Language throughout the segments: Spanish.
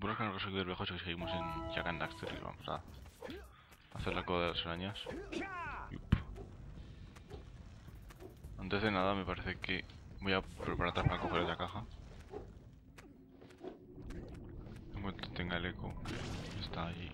Busca el resuelto del viejo si seguimos en Jak and Daxter y vamos a hacer la coda de las arañas. Yup. Antes de nada me parece que voy a preparar para coger esa caja. En cuanto tenga el eco, está ahí.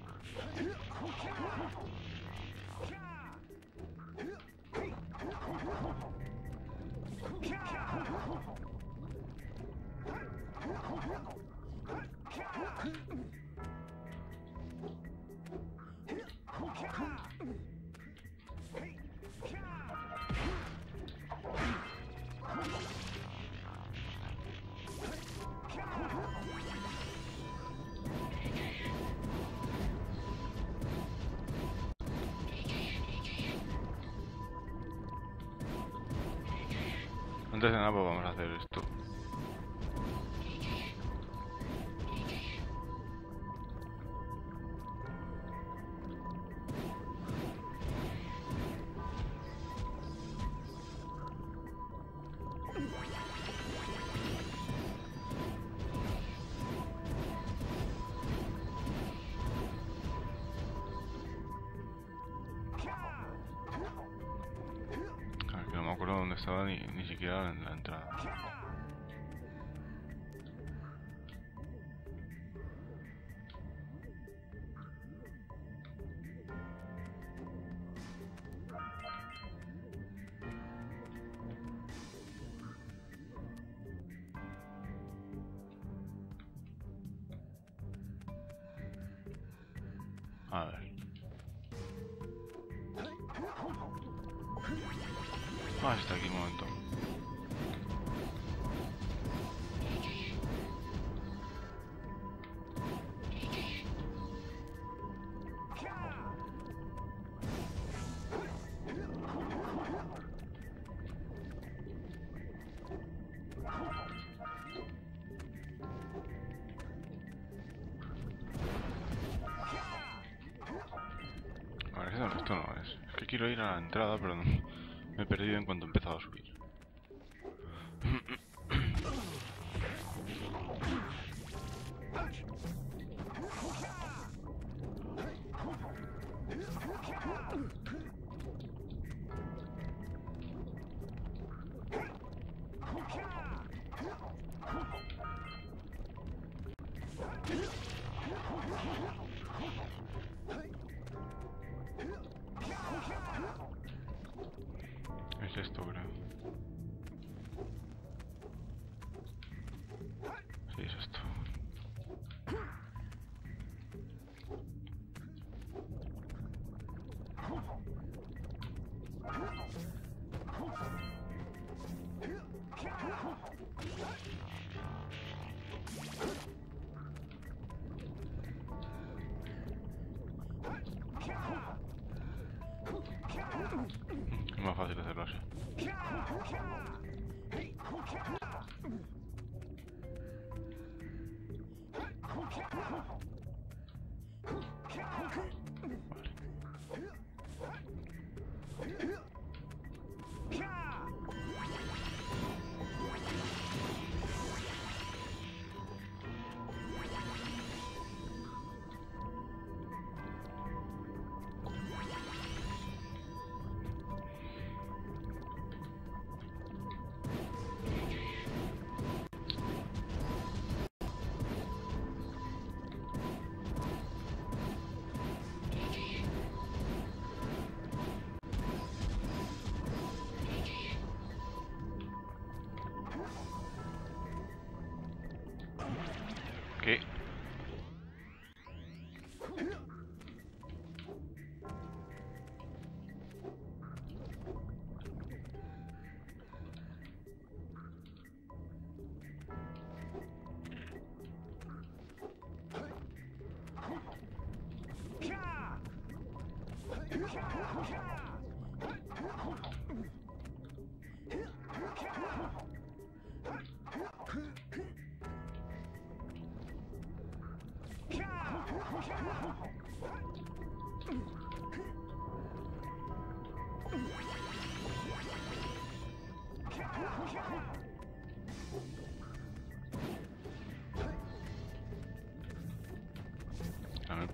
Antes de nada pues vamos a hacer esto. Claro, que no me acuerdo dónde estaba ni siquiera en la entrada. A ver. Ah, está aquí un momento. A ver, esto no es. Es que quiero ir a la entrada, pero no, me he perdido en cuanto he empezado a subir. Es esto, creo. Sí, es esto. Es más fácil hacerlo así. ¿Qué?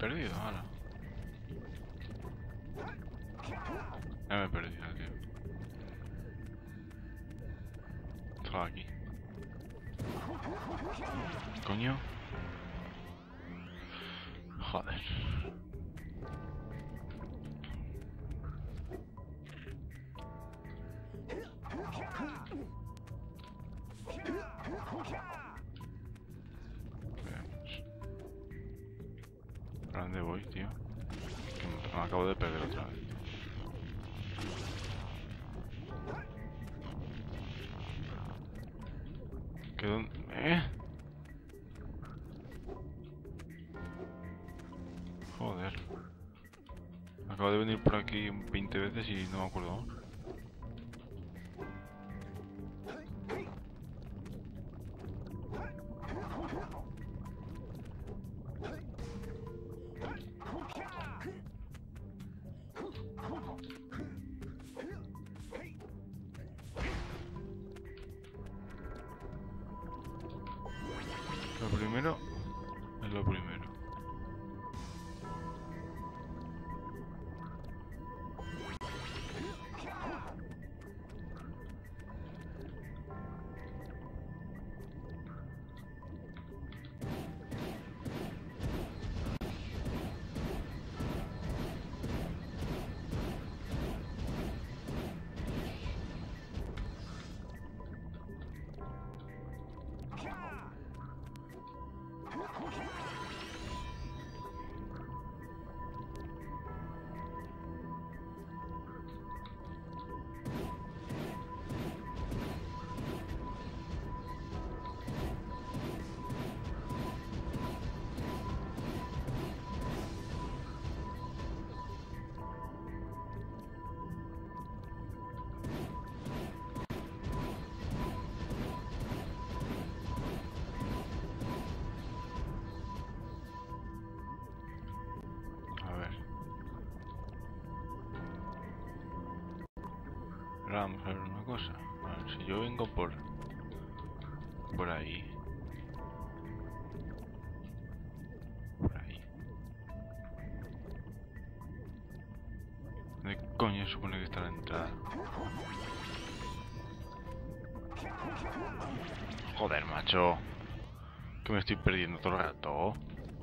perdido, ahora. Ya me he perdido, tío. Estaba aquí. Coño. Joder. Veamos. ¿Para dónde voy, tío? Que me acabo de perder otra vez. ¿Qué dónde? Joder. Acabo de venir por aquí 20 veces y no me acuerdo aún. Lo primero es lo primero. Ahora vamos a ver una cosa. A ver, si yo vengo por ahí. Por ahí. ¿Dónde coño supone que está la entrada? Joder, macho. Que me estoy perdiendo todo el rato.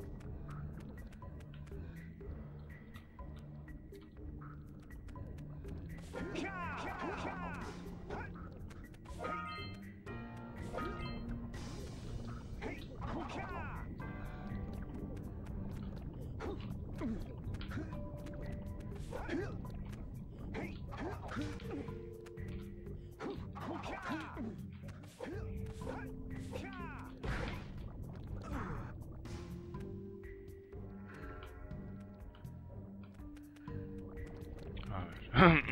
A ver.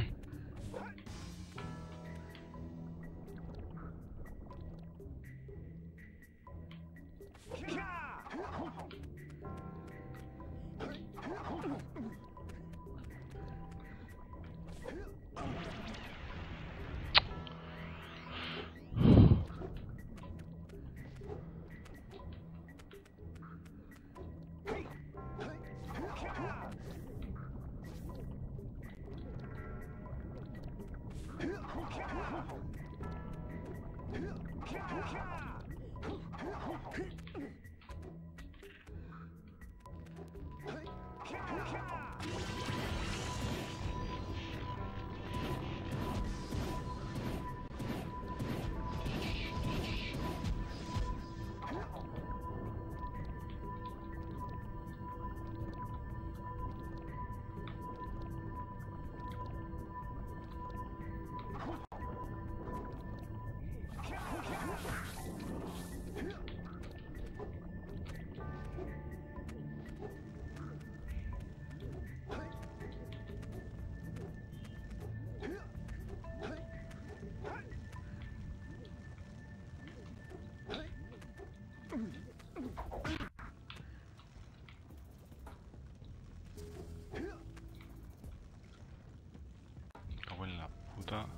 Cago en la puta.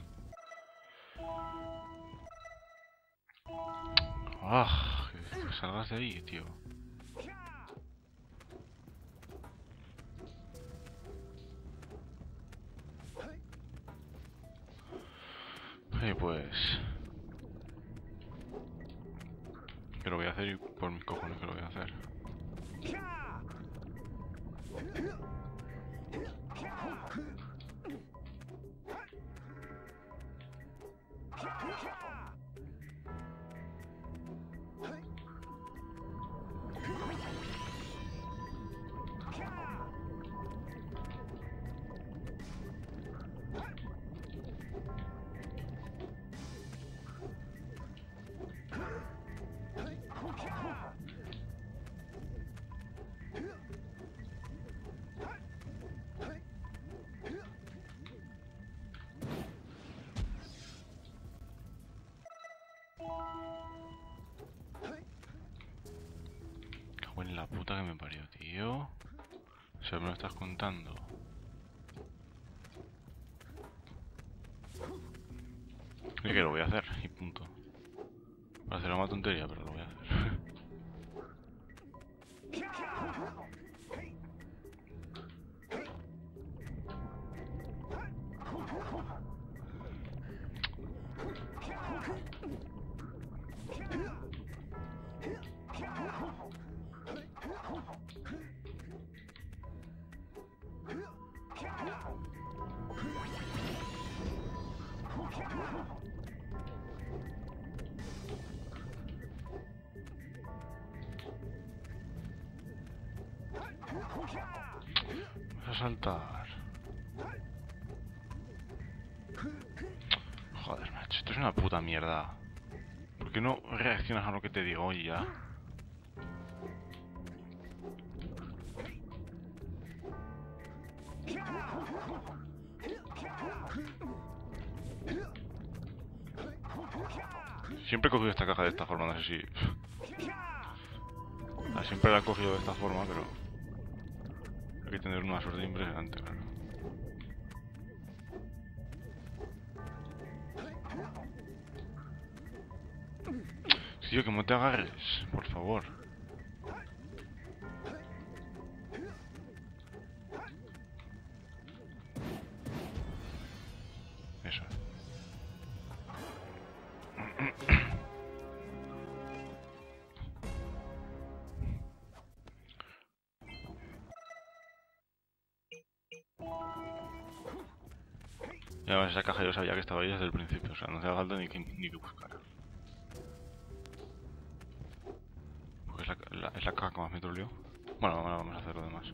Ah, que salgas de ahí, tío. Vale, pues... que lo voy a hacer y por mis cojones que lo voy a hacer. Cago en la puta que me parió, tío. O sea, me lo estás contando. Y que lo voy a hacer, y punto. Va a ser una tontería, pero lo voy a hacer. Vas a saltar. Joder, macho, esto es una puta mierda. ¿Por qué no reaccionas a lo que te digo y ya? Siempre he cogido esta caja de esta forma, no sé si... siempre la he cogido de esta forma, pero... hay que tener una suerte impresionante, claro. Tío, que no te agarres, por favor. Eso. Y además esa caja yo sabía que estaba ahí desde el principio, o sea, no hacía falta ni que buscar. Pues es la caja que más me troleó. Bueno, vamos a hacer lo demás.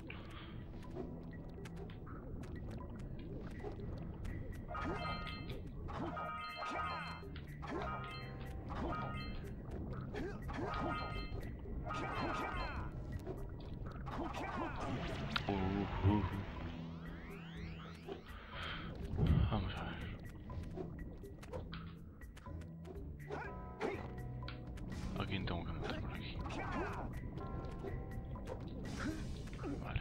Vamos a ver. ¿A quién tengo que matar por aquí? Vale.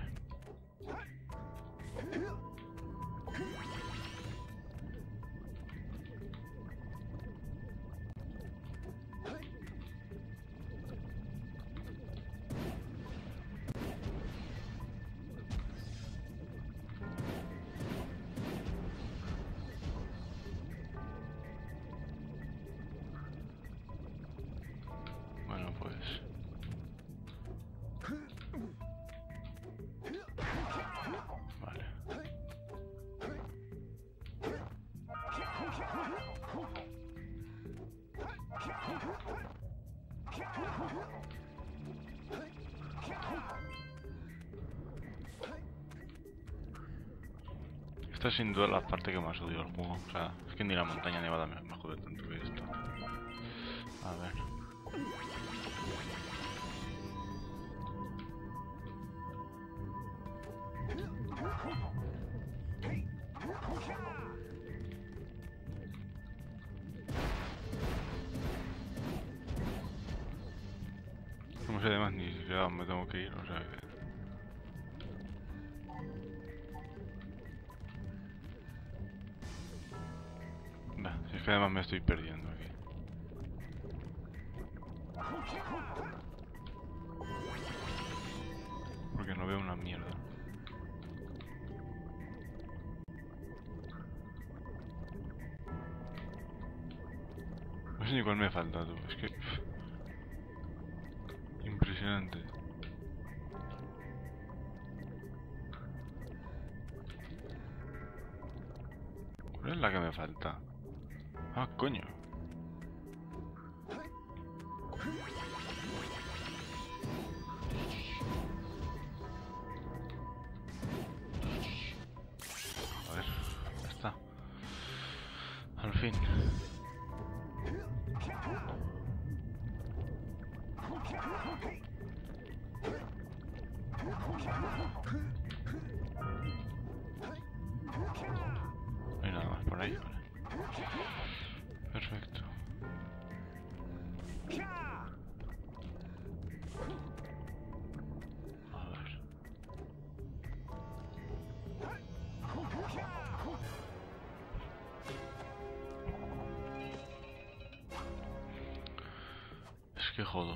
Bueno, pues... vale. Esta es sin duda la parte que más odio del juego. O sea, es que ni la montaña nevada me jode tanto que esto. A ver. No sé además ni siquiera dónde tengo que ir, o sea que... Bah, si es que además me estoy perdiendo aquí. Porque no veo una mierda. ni cuál me falta, tú. Es que... impresionante. ¿Cuál es la que me falta? Ah, coño. A ver, ya está. Al fin. No hay nada más por ahí, vale. Perfecto. A ver. Es que jodo.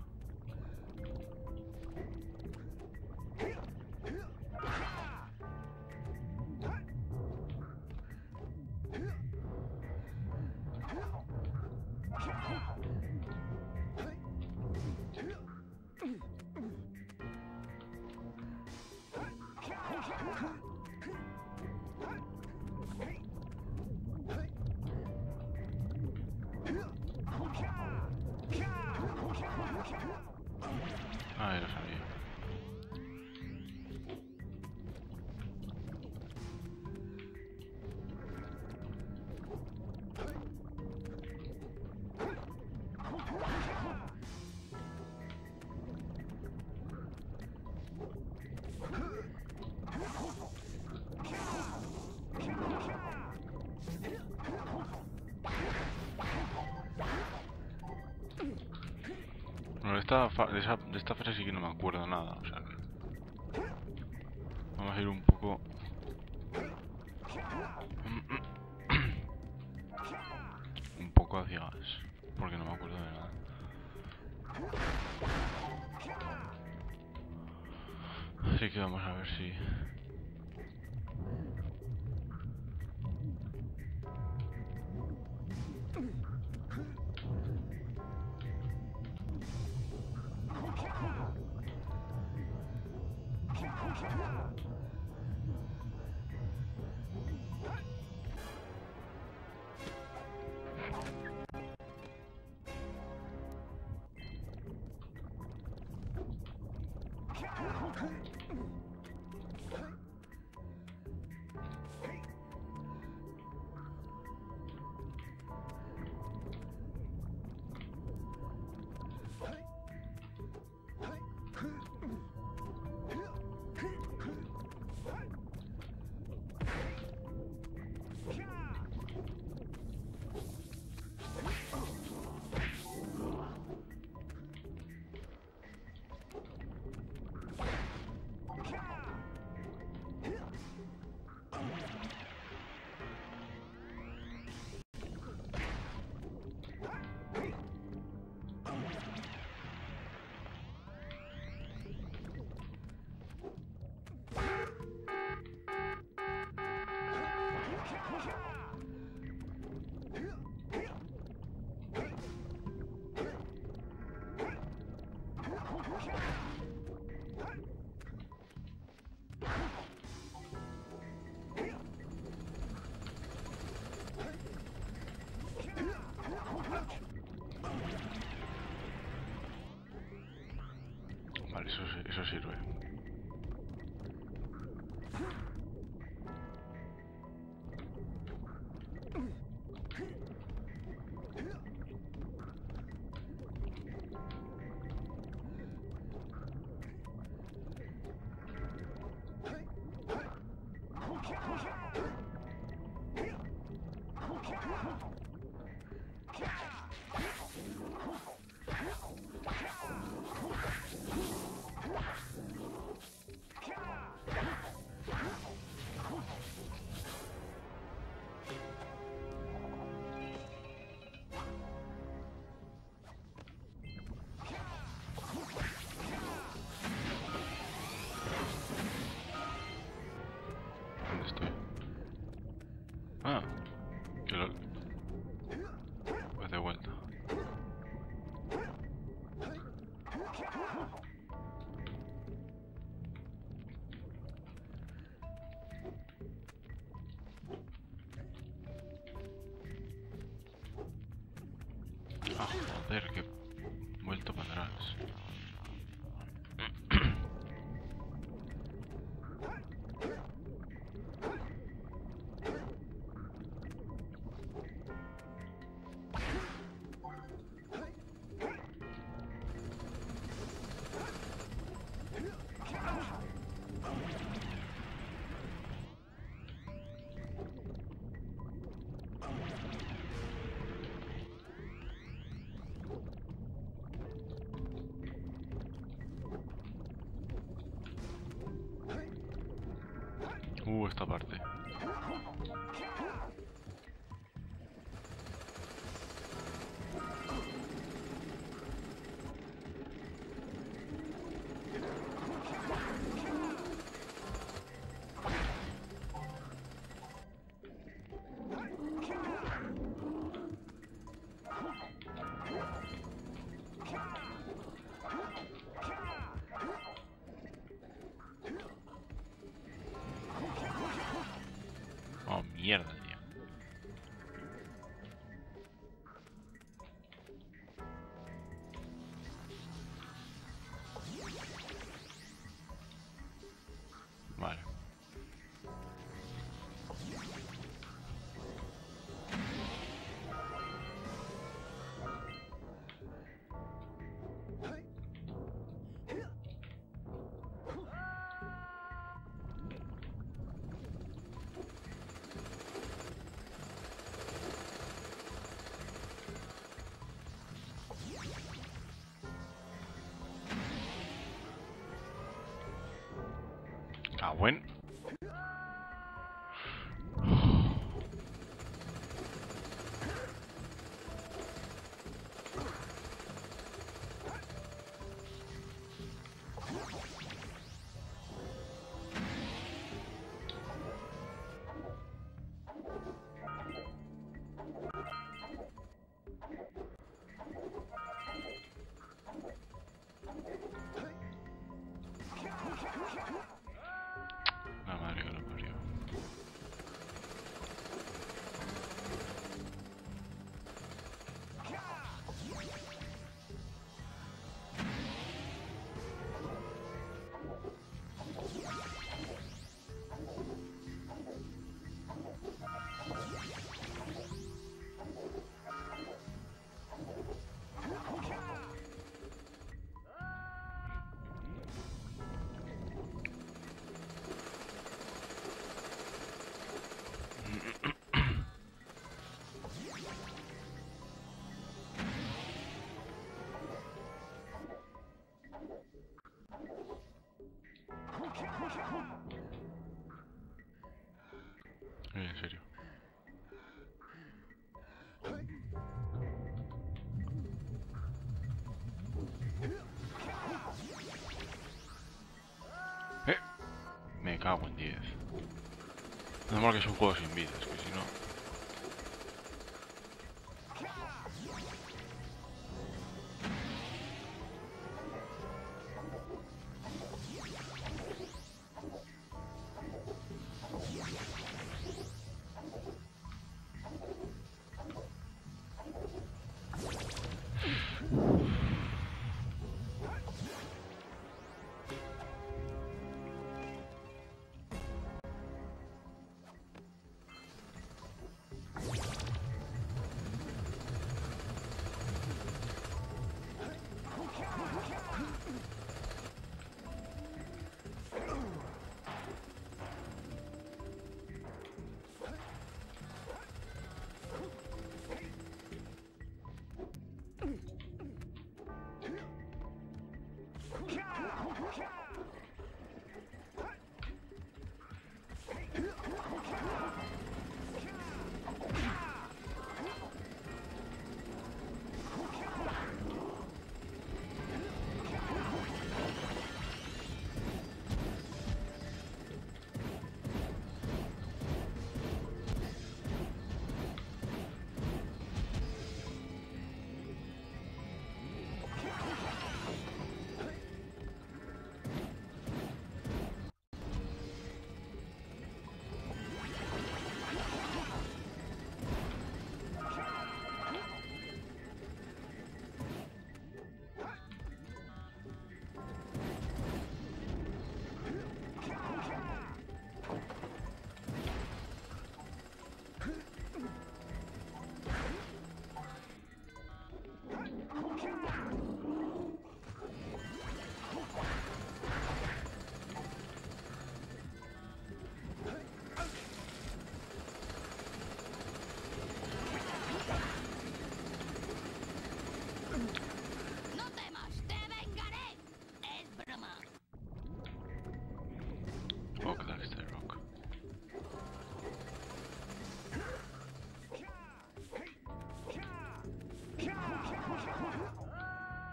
Ah, ya lo sabía. Bueno, de esta fase sí que no me acuerdo nada, o sea que... Vamos a ir un poco... un poco a ciegas, porque no me acuerdo de nada. Así que vamos a ver si... Vale, eso sirve. Joder, que he vuelto para atrás. Esta parte. Oh, mierda, tío. Vale. Ah, bueno. La madre que lo parió. En serio. Me cago en 10. Normal que es un juego sin vidas, que si no...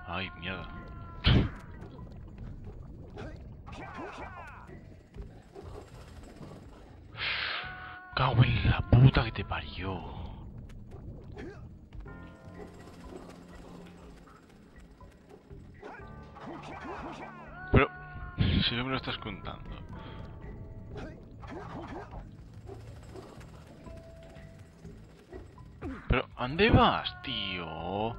Ay, mierda. Cago en la puta que te parió. Pero, si no me lo estás contando. Pero, ¿a dónde vas, tío?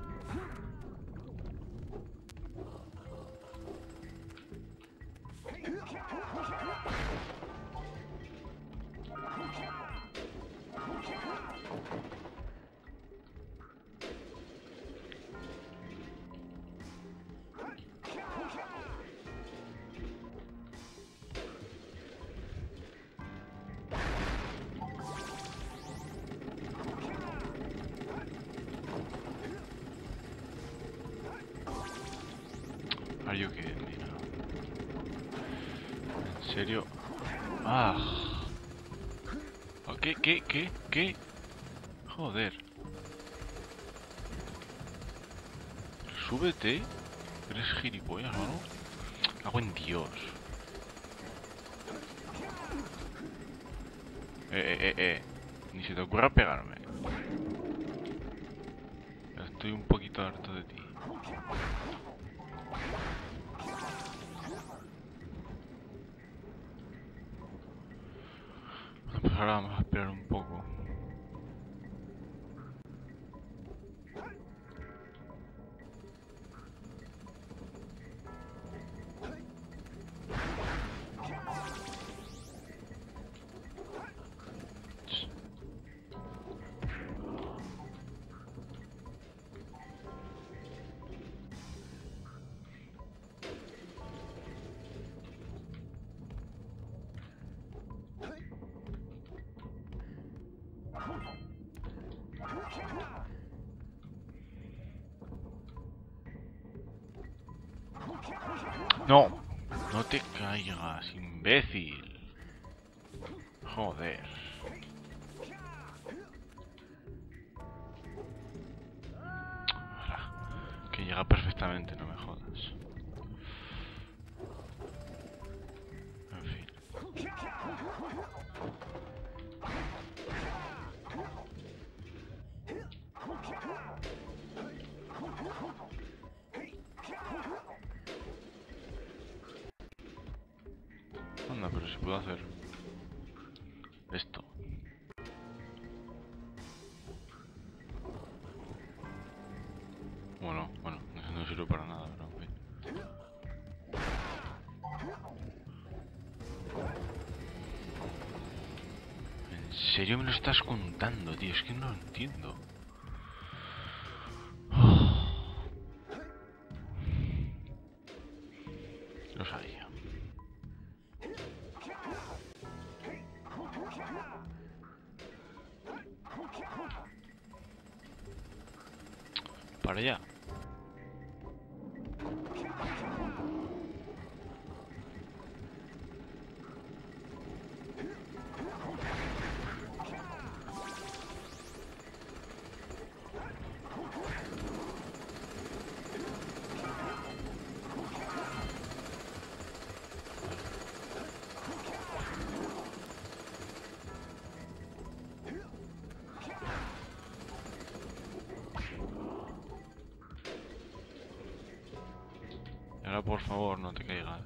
Are you kidding me now? ¿En serio? Ah. ¿Qué? Joder. Súbete. ¿Eres gilipollas o no? Cago en Dios. Ni se te ocurra pegarme. Estoy un poquito harto de ti. Bueno, pues ahora vamos a esperar un poco. No, no te caigas, imbécil. Joder. Que llega perfectamente, no me jodas. En fin. Anda, pero si puedo hacer esto. Bueno, eso no sirve para nada, pero en fin. ¿En serio me lo estás contando, tío? Es que no lo entiendo. Lo sabía. Para allá. Ahora, por favor, no te caigas.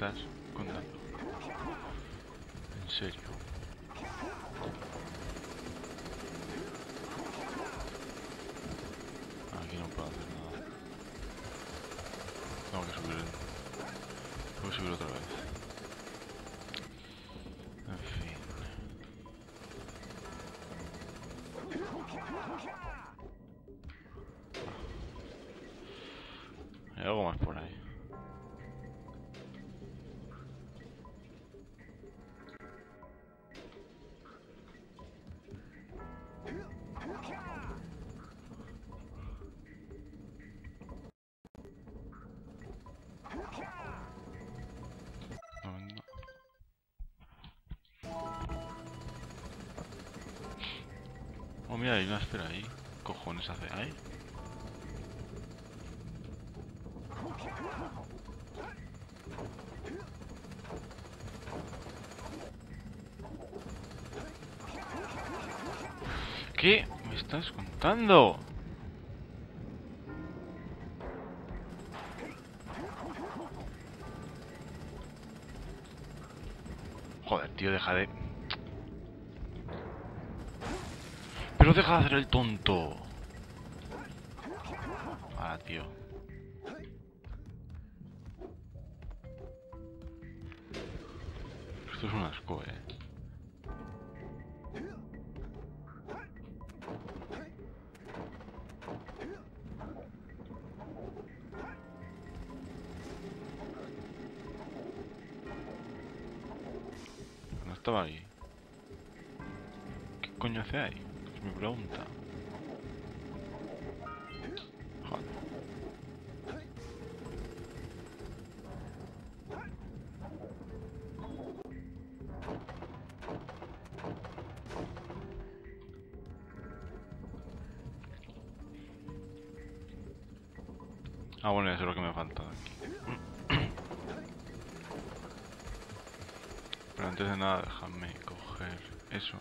estás contando? En serio. Aquí no puedo hacer nada. Tengo que subir. Tengo que subir otra vez. En fin. Hay algo más por ahí. No. Oh, mira, hay una esfera ahí. ¿Qué cojones hace ahí? ¿Qué me estás contando? Joder, tío, deja de... Pero deja de hacer el tonto. Ah, tío. Esto es un asco, No estaba ahí. ¿Qué coño hace ahí? Es mi pregunta. Joder. Ah, bueno, eso es lo que me falta de aquí. Pero antes de nada, déjame coger eso.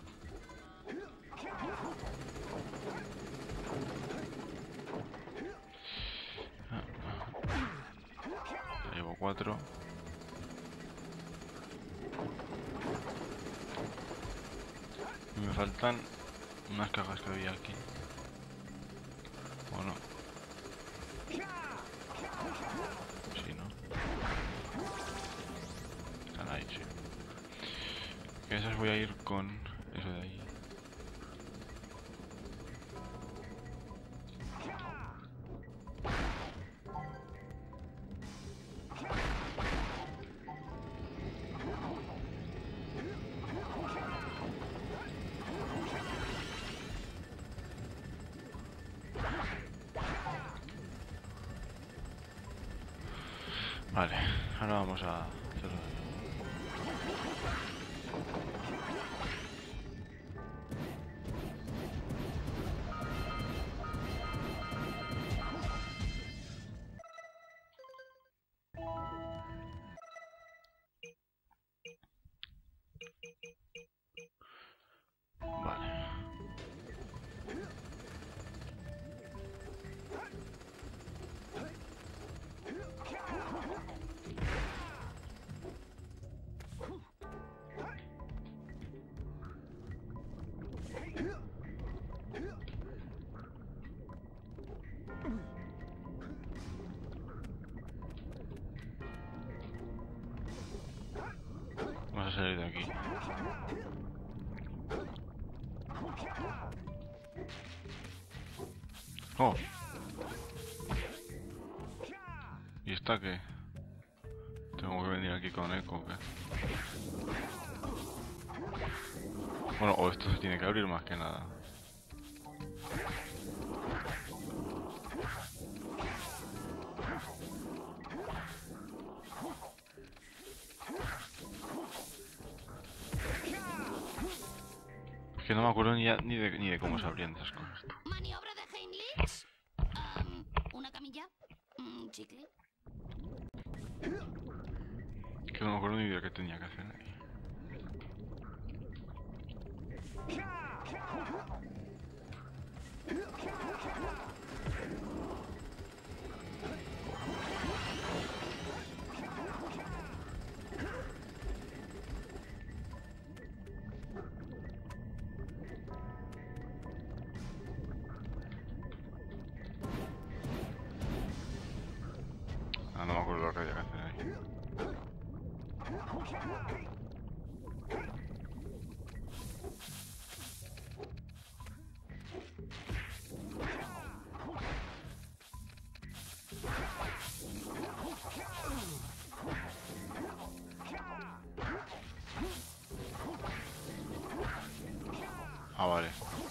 Ya llevo 4. Y me faltan unas cajas que había aquí. ¿O no? Sí, ¿no? Están ahí, sí. Que esas voy a ir con eso de ahí. Vale, ahora vamos a hacerlo. Vale. Vamos a salir de aquí. Oh. ¿Y esta qué? Tengo que venir aquí con eco, ¿o qué? Bueno, o esto se tiene que abrir más que nada. Es que no me acuerdo ni de cómo se abrían esas cosas. Maniobra de Heimlich. Una camilla. Chicle. Que no me acuerdo ni de qué tenía que hacer ahí. Ah, vale.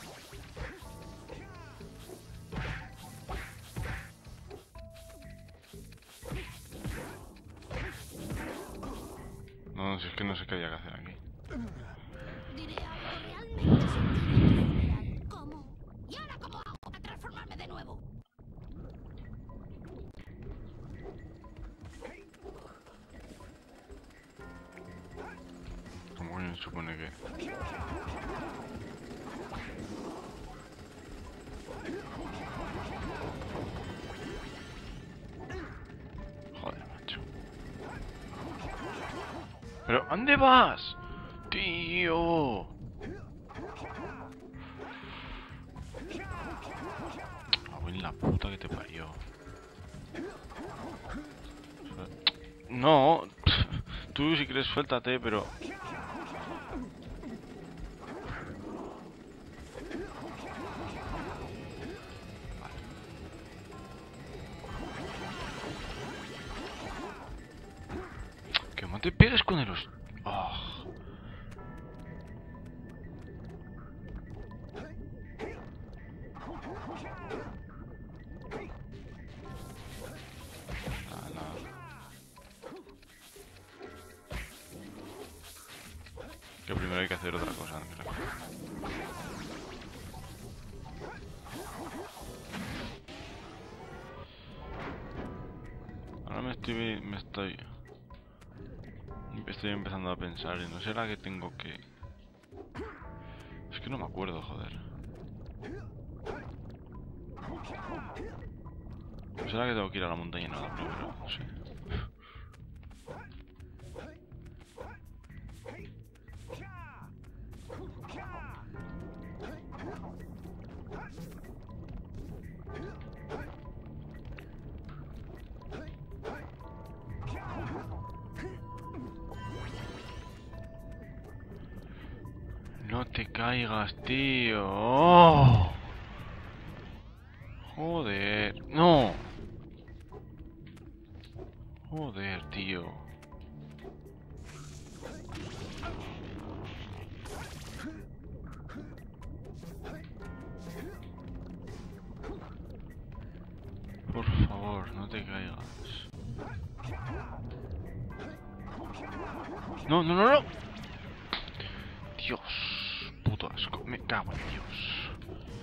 No, si es que no sé qué había que hacer aquí. Diré algo realmente sentido. ¿Cómo? ¿Y ahora cómo hago para transformarme de nuevo? ¿Cómo que se supone que...? Joder, macho. ¿Pero dónde vas? ¡Tío! Ah, en la puta que te parió. No, tú si quieres suéltate, pero... Que no te pegues con el... Oh. Que primero hay que hacer otra cosa. Ahora estoy empezando a pensar y no será que tengo que... Es que no me acuerdo, joder. ¿No será que tengo que ir a la montaña nada primero? No sé. No te caigas, tío. ¡Oh! Joder. No. Joder, tío. Por favor, no te caigas. No, no, no, no. Dios. Puto asco. Me cago en Dios.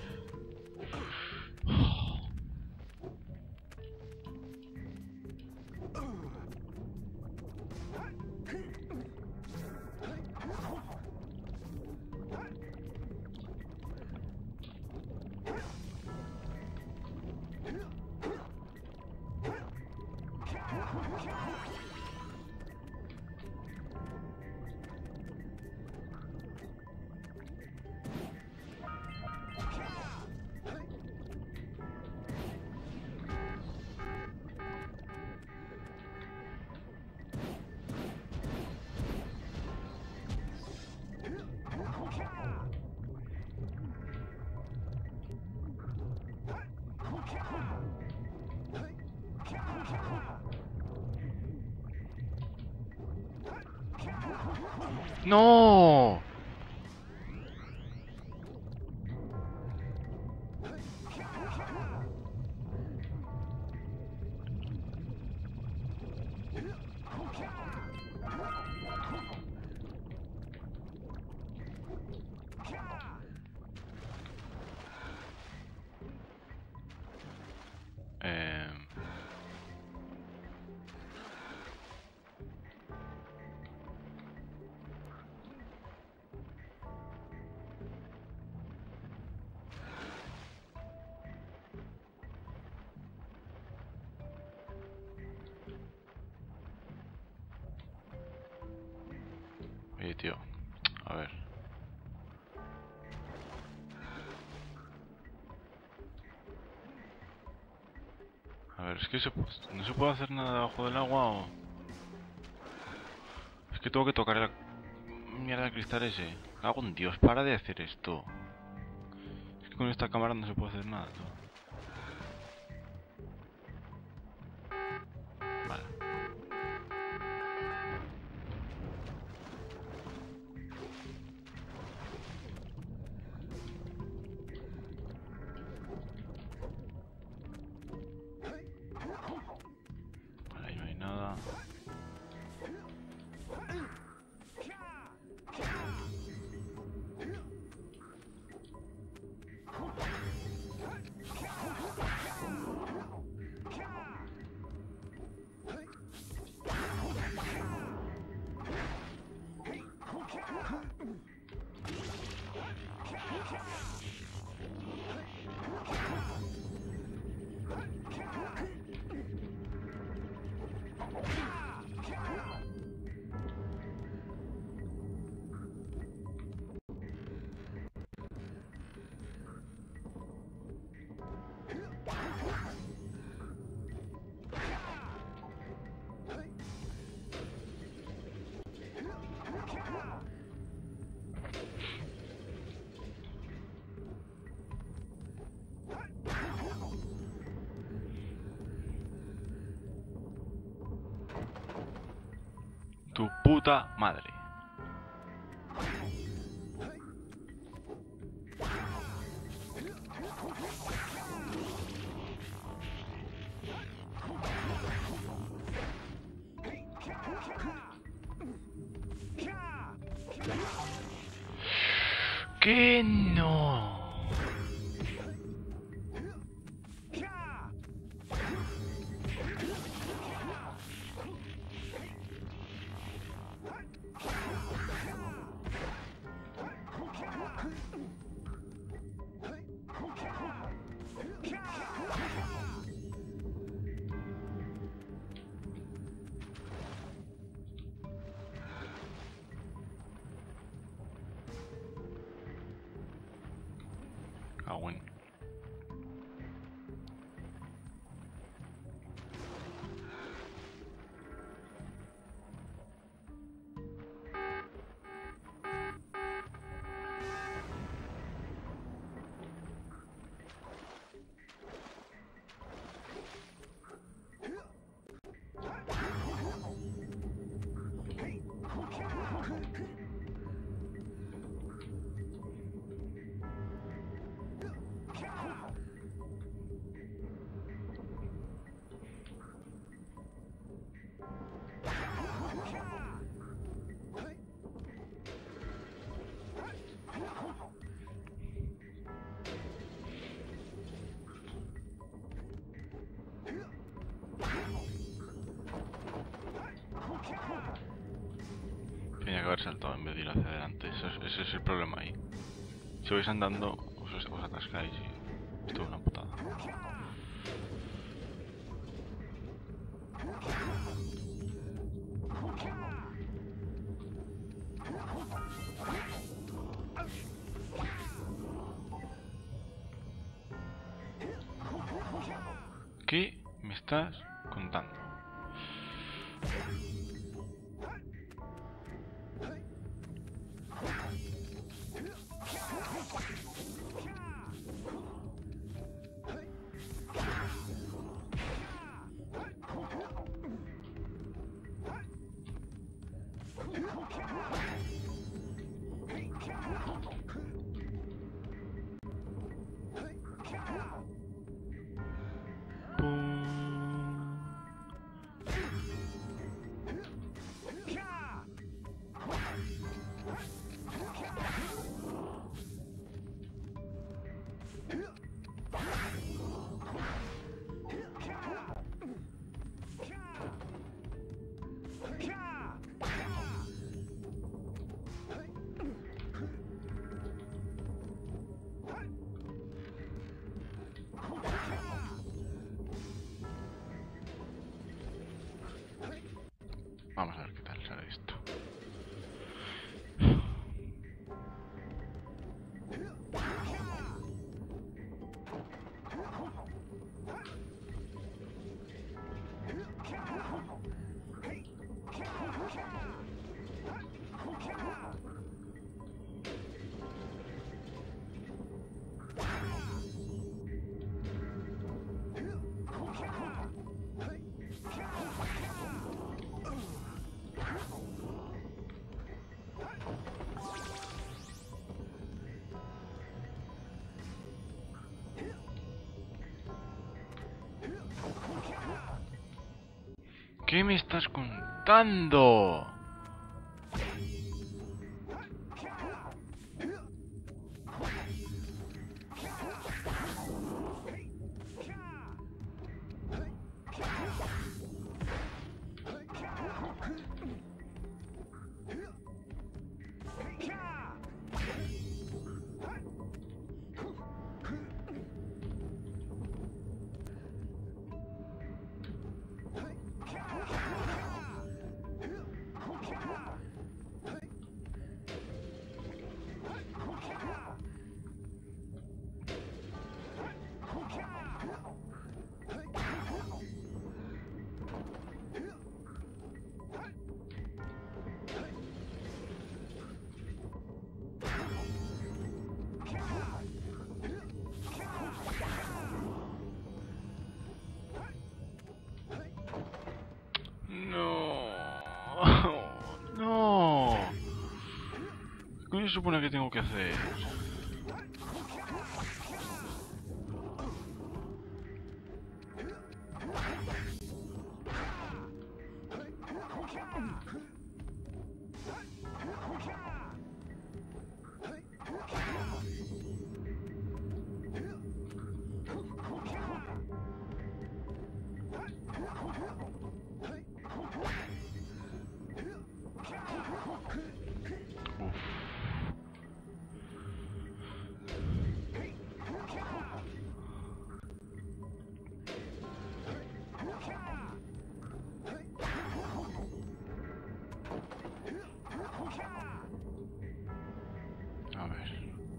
No. Eh... Oye, tío. A ver. A ver, es que no se puede hacer nada debajo del agua o... Que tengo que tocar la mierda de cristal ese. Cago en Dios, para de hacer esto. Es que con esta cámara no se puede hacer nada, tú. Vale. Vale, ahí no hay nada. Tu puta madre. ¡Que no! Ah, bueno. Tenía que haber saltado en vez de ir hacia adelante. Ese es el problema ahí. Si vais andando, os atascáis y esto es una putada. ¿Qué me estás contando? ¿Qué me estás contando? No. ¿Qué coño se supone que tengo que hacer? A ver.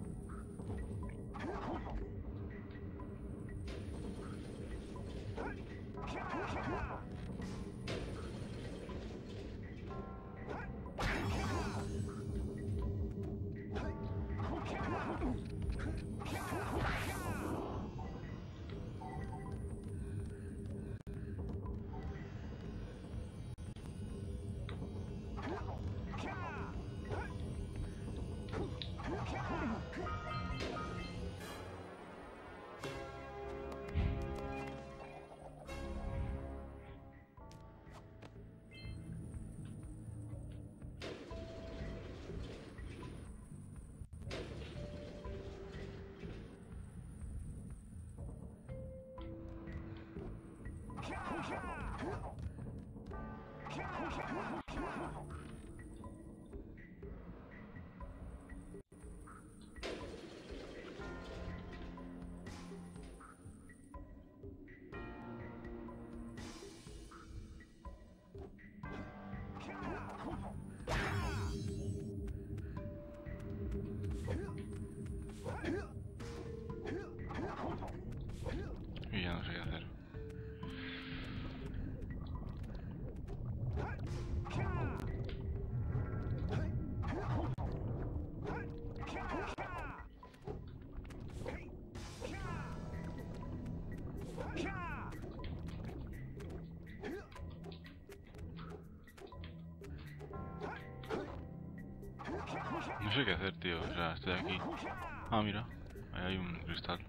Y ya no sé qué hacer. No sé qué hacer, tío. O sea, estoy aquí. Ah, mira. Ahí hay un cristal.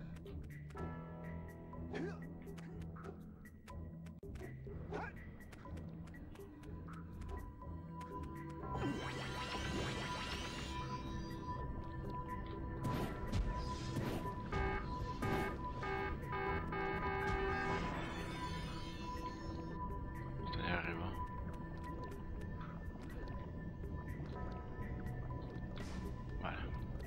Está allá arriba. Vale.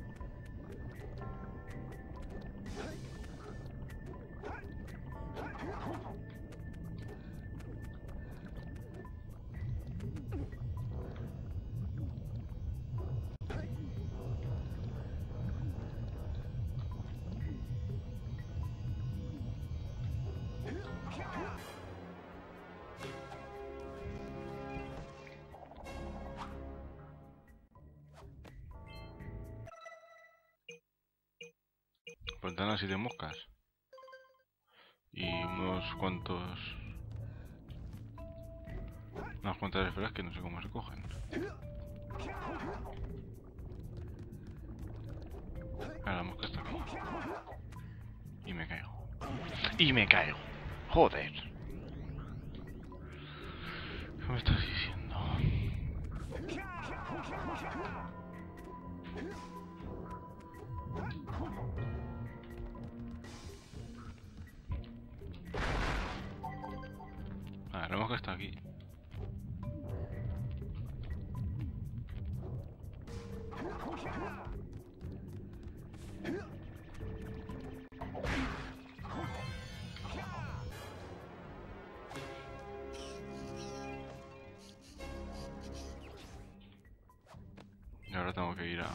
Ventanas y de moscas. Y unos cuantos... Unas cuantas esferas que no sé cómo se cogen. Ah, la mosca está aquí. Y me caigo. Y me caigo. Joder. ¿Qué me estás diciendo? A ver, vemos que está aquí. Y ahora tengo que ir a...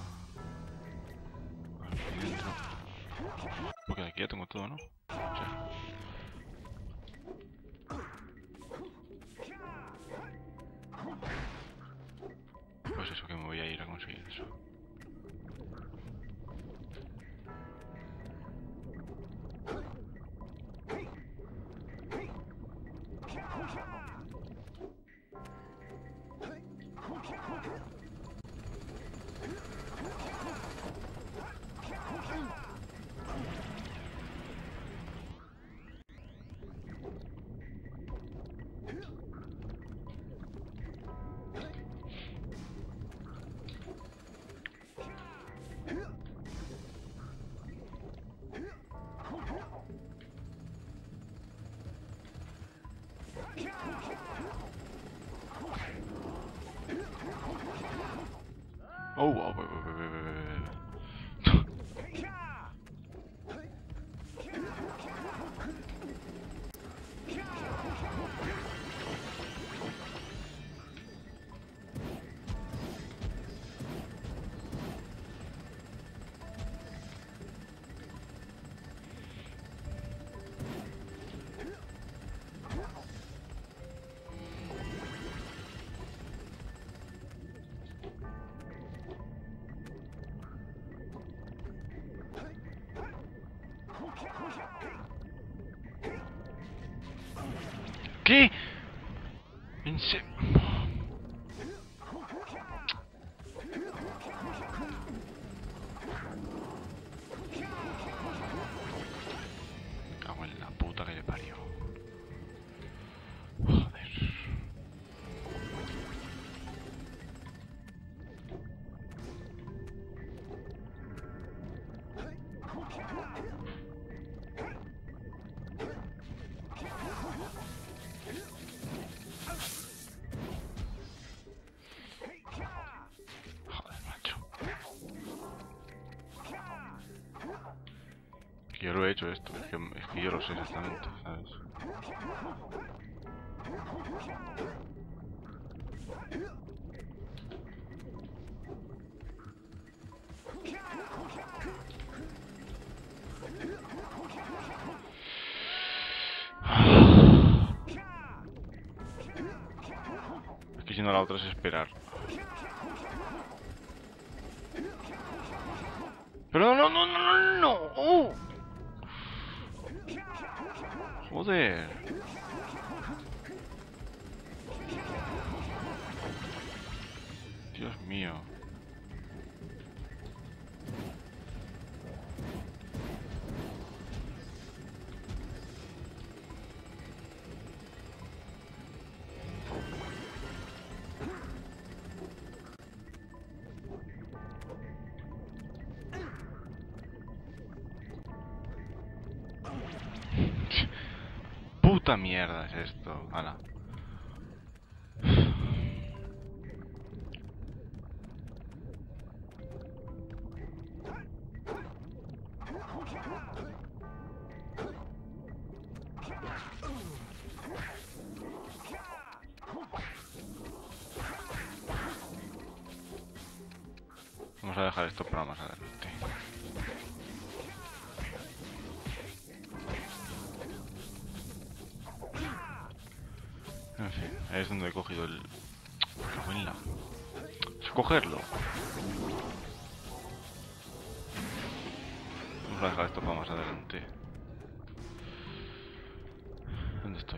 aquí dentro. Porque de aquí ya tengo todo, ¿no? Sí. Pues eso, que me voy a ir a conseguir eso. Oh, wow, ¿qué? ¿En serio? Cago en la puta que le parió. Joder. Joder, macho. Que yo lo he hecho esto, es que yo lo sé exactamente, ¿sabes? Es que si no la otra es esperar. Pero no. Joder. Dios mío. Puta mierda es esto. Hala. Vamos a dejar esto para más adelante. En fin, ahí es donde he cogido el... cago en la... Es cogerlo. Vamos a dejar esto para más adelante. ¿Dónde estoy?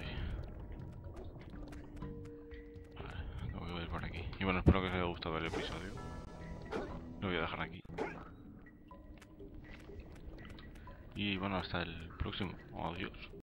Vale, tengo que ir por aquí. Y bueno, espero que os haya gustado el episodio. Lo voy a dejar aquí. Y bueno, hasta el próximo. Adiós.